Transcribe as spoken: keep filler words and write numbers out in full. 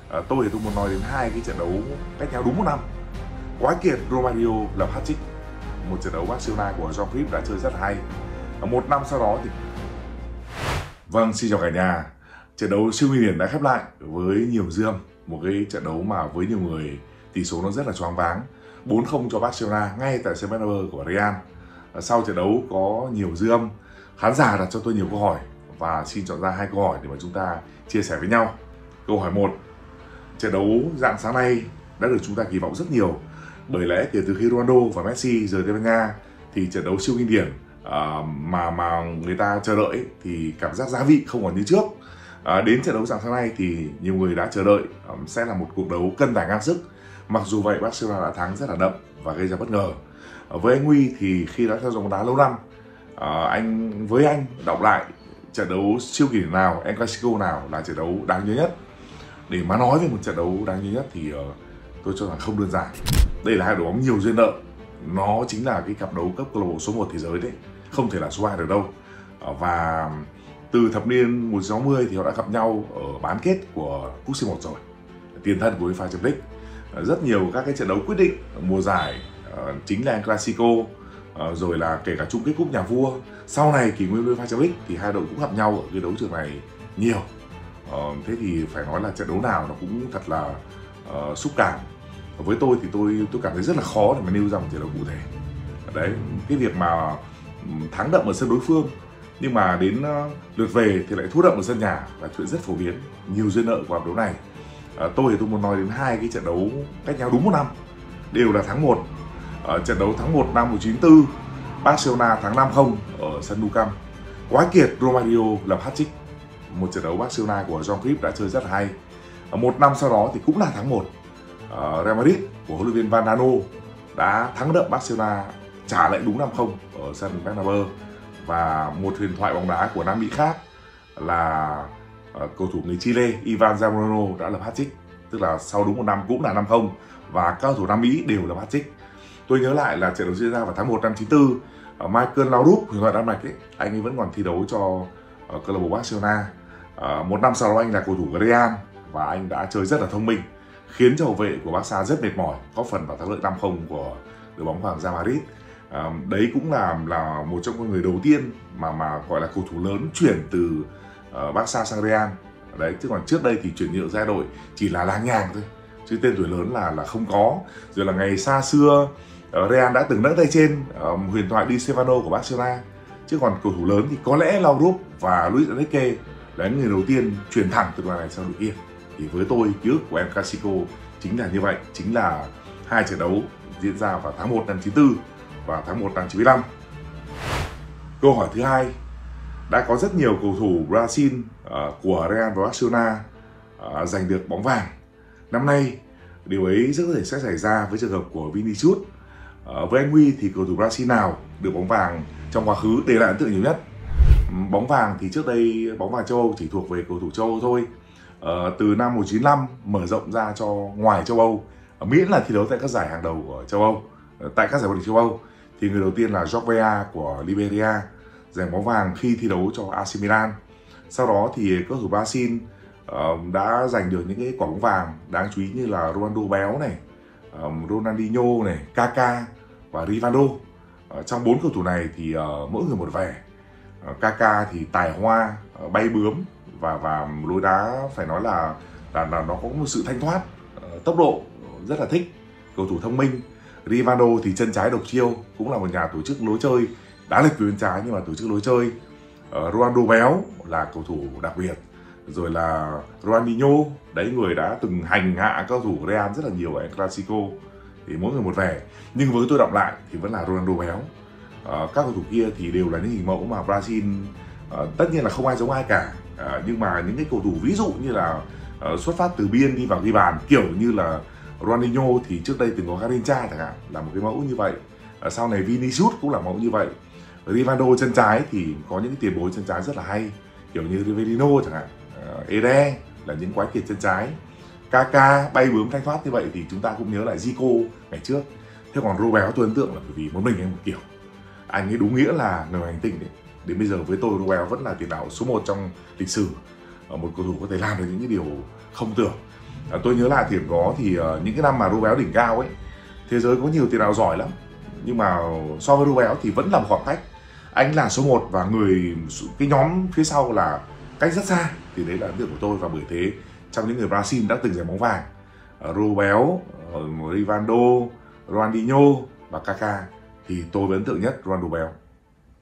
À, tôi thì tôi muốn nói đến hai cái trận đấu cách nhau đúng một năm. Quái kiệt Romario lập hat-trick, một trận đấu Barcelona của Joan đã chơi rất là hay. À, một năm sau đó thì vâng, xin chào cả nhà. Trận đấu siêu nguy hiểm đã khép lại với nhiều dư âm, một cái trận đấu mà với nhiều người tỷ số nó rất là choáng váng, bốn không cho Barcelona ngay tại sân Bernabeu của Real. Sau trận đấu có nhiều dư âm, khán giả đặt cho tôi nhiều câu hỏi và xin chọn ra hai câu hỏi để mà chúng ta chia sẻ với nhau. Câu hỏi một: trận đấu dạng sáng nay đã được chúng ta kỳ vọng rất nhiều, bởi lẽ kể từ khi Ronaldo và Messi rời Tây Ban Nha thì trận đấu siêu kinh điển uh, mà mà người ta chờ đợi thì cảm giác giá vị không còn như trước. Uh, đến trận đấu dạng sáng nay thì nhiều người đã chờ đợi um, sẽ là một cuộc đấu cân tài ngang sức. Mặc dù vậy, Barcelona đã thắng rất là đậm và gây ra bất ngờ. Uh, với anh Huy thì khi đã theo dõi bóng đá lâu năm, uh, anh với anh đọc lại trận đấu siêu kỳ điển nào, El Clasico nào là trận đấu đáng nhớ nhất. Để mà nói về một trận đấu đáng nhớ nhất thì uh, tôi cho rằng không đơn giản. Đây là hai đội bóng nhiều duyên nợ, nó chính là cái cặp đấu cấp câu lạc bộ số một thế giới đấy, không thể là số hai được đâu. Uh, và từ thập niên một nghìn chín trăm sáu mươi thì họ đã gặp nhau ở bán kết của cúp xê một rồi, tiền thân của UEFA Champions League. Uh, rất nhiều các cái trận đấu quyết định mùa giải uh, chính là El Clasico, uh, rồi là kể cả chung kết cúp nhà vua. Sau này kỷ nguyên UEFA Champions League thì hai đội cũng gặp nhau ở cái đấu trường này nhiều. Uh, thế thì phải nói là trận đấu nào nó cũng thật là uh, xúc cảm. Với tôi thì tôi tôi cảm thấy rất là khó để mà nêu ra một trận đấu cụ thể. Đấy, cái việc mà thắng đậm ở sân đối phương nhưng mà đến uh, lượt về thì lại thua đậm ở sân nhà là chuyện rất phổ biến, nhiều duyên nợ của cặp đấu này. Uh, tôi thì tôi muốn nói đến hai cái trận đấu cách nhau đúng một năm, đều là tháng một. Uh, trận đấu tháng một năm một nghìn chín trăm chín mươi tư, Barcelona thắng năm không ở sân Nou Camp. Quái kiệt Romario lập hat-trick, một trận đấu Barcelona của Joan đã chơi rất là hay. Uh, một năm sau đó thì cũng là tháng một, uh, Real Madrid của huấn luyện viên Vandano đã thắng đậm Barcelona, trả lại đúng năm không ở sân Bernabeu. Và một huyền thoại bóng đá của Nam Mỹ khác là uh, cầu thủ người Chile Ivan Zamorano đã lập hat-trick, tức là sau đúng một năm cũng là năm không, và các cầu thủ Nam Mỹ đều lập hat-trick. Tôi nhớ lại là trận đấu diễn ra vào tháng một năm chín tư, uh, Michael Laudrup, huyền thoại Đan Mạch ấy, anh ấy vẫn còn thi đấu cho uh, câu lạc bộ Barcelona. Uh, một năm sau đó anh là cầu thủ của Real và anh đã chơi rất là thông minh, khiến cho hậu vệ của Barca rất mệt mỏi, góp phần vào thắng lợi năm không của đội bóng Hoàng gia Madrid. À, đấy cũng là là một trong những người đầu tiên mà mà gọi là cầu thủ lớn chuyển từ uh, Barca sang Real. Đấy, chứ còn trước đây thì chuyển nhượng ra đội chỉ là láng nhàng thôi, chứ tên tuổi lớn là là không có. Rồi là ngày xa xưa uh, Real đã từng nâng tay trên uh, huyền thoại Di Stefano của Barcelona, chứ còn cầu thủ lớn thì có lẽ Laudrup và Luis Enrique là những người đầu tiên chuyển thẳng từ đội này sang đội kia. Thì với tôi, ký ức của El Clasico chính là như vậy, chính là hai trận đấu diễn ra vào tháng một năm chín tư và tháng một năm chín mươi lăm. Câu hỏi thứ hai: đã có rất nhiều cầu thủ Brazil uh, của Real và Barcelona uh, giành được bóng vàng. Năm nay điều ấy rất có thể sẽ xảy ra với trường hợp của Vinicius. Uh, với anh Huy thì cầu thủ Brazil nào được bóng vàng trong quá khứ để lại ấn tượng nhiều nhất? Um, bóng vàng thì trước đây bóng vàng châu Âu chỉ thuộc về cầu thủ châu Âu thôi. Uh, từ năm một nghìn chín trăm chín mươi lăm mở rộng ra cho ngoài châu Âu, uh, miễn là thi đấu tại các giải hàng đầu của châu Âu. Uh, tại các giải vô địch châu Âu thì người đầu tiên là Jorge Weah của Liberia giành bóng vàng khi thi đấu cho a xê Milan. Sau đó thì các cầu thủ Brazil uh, đã giành được những cái quả bóng vàng đáng chú ý như là Ronaldo béo này, um, Ronaldinho này, Kaká và Rivaldo. Uh, trong bốn cầu thủ này thì uh, mỗi người một vẻ. Uh, Kaká thì tài hoa, uh, bay bướm và và lối đá phải nói là là, là nó có một sự thanh thoát, uh, tốc độ rất là thích, cầu thủ thông minh. Rivaldo thì chân trái độc chiêu, cũng là một nhà tổ chức lối chơi đá lệch về bên trái nhưng mà tổ chức lối chơi. uh, Ronaldo béo là cầu thủ đặc biệt. Rồi là Ronaldinho, đấy, người đã từng hành hạ các cầu thủ Real rất là nhiều ở El Clasico, thì mỗi người một vẻ. Nhưng với tôi đọc lại thì vẫn là Ronaldo béo. uh, Các cầu thủ kia thì đều là những hình mẫu mà Brazil uh, tất nhiên là không ai giống ai cả, uh, nhưng mà những cái cầu thủ ví dụ như là uh, xuất phát từ biên đi vào ghi bàn, kiểu như là Ronaldinho thì trước đây từng có Garrincha chẳng hạn, là một cái mẫu như vậy. À, sau này Vinicius cũng là mẫu như vậy. Rivaldo chân trái thì có những tiền bối chân trái rất là hay, kiểu như Rivelino chẳng hạn, uh, Ede là những quái kiệt chân trái. Kaká bay bướm thanh thoát như vậy thì chúng ta cũng nhớ lại Zico ngày trước. Thế còn Rô béo tôi ấn tượng là bởi vì một mình anh một kiểu, anh ấy đúng nghĩa là người hành tinh đấy. Đến bây giờ với tôi, Rô béo vẫn là tiền đạo số một trong lịch sử, một cầu thủ có thể làm được những cái điều không tưởng. À, tôi nhớ lại thì có thì uh, những cái năm mà Robéo đỉnh cao ấy, thế giới có nhiều tiền đạo giỏi lắm, nhưng mà so với Robéo thì vẫn là một khoảng cách. Anh là số một và người cái nhóm phía sau là cách rất xa, thì đấy là ấn tượng của tôi. Và bởi thế trong những người Brazil đã từng giành bóng vàng, uh, Robéo, uh, Rivaldo, Ronaldinho và Kaká, thì tôi vẫn ấn tượng nhất Ronaldo Robéo.